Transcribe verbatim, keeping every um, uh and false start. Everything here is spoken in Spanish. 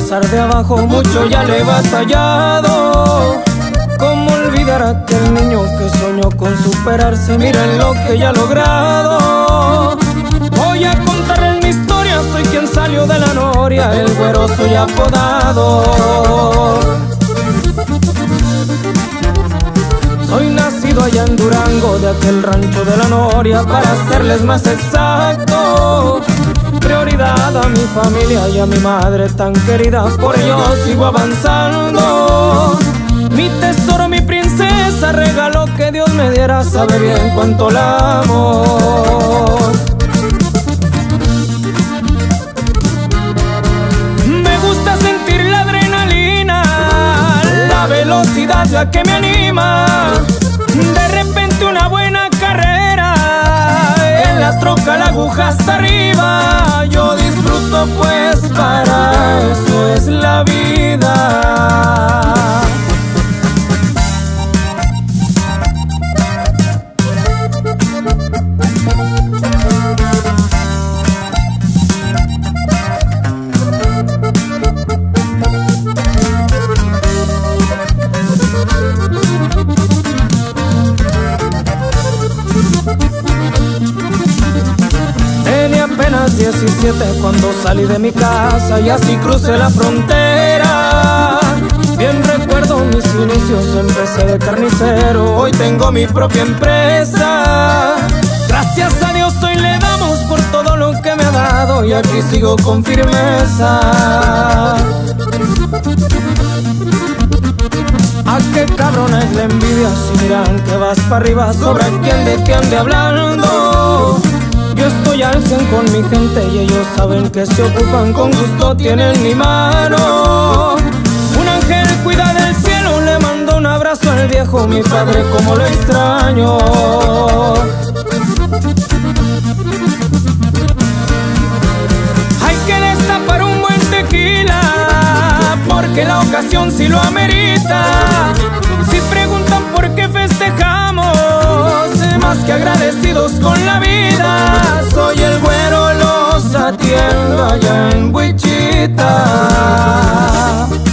pasar de abajo, mucho ya le he batallado. ¿Cómo olvidar a aquel niño que soñó con superarse? Miren lo que ya ha logrado. Voy a contarles mi historia, soy quien salió de la noria, el güero soy apodado. Soy nacido allá en Durango, de aquel rancho de la noria, para serles más exacto. Prioridad a mi familia y a mi madre tan querida, por ello sigo avanzando. Mi tesoro, mi princesa, regalo que Dios me diera, sabe bien cuánto la amo. Me gusta sentir la adrenalina, la velocidad la que me anima. De repente una buena carrera, en la troca la aguja hasta arriba. Yo disfruto pues para eso es la vida. Apenas diecisiete cuando salí de mi casa y así crucé la frontera. Bien recuerdo mis inicios, empecé de carnicero, hoy tengo mi propia empresa. Gracias a Dios hoy le damos por todo lo que me ha dado y aquí sigo con firmeza. ¿A qué cabrona es la envidia? Si miran que vas para arriba, sobra quien de ti ande hablando. Yo estoy al cien con mi gente y ellos saben que se ocupan, con gusto tienen mi mano. Un ángel cuida del cielo, le mando un abrazo al viejo, mi padre como lo extraño. Hay que destapar un buen tequila, porque la ocasión sí lo amerita. Si preguntan por qué festejamos, más que agradecidos con la vida. Soy el güero, los atiendo allá en Wichita.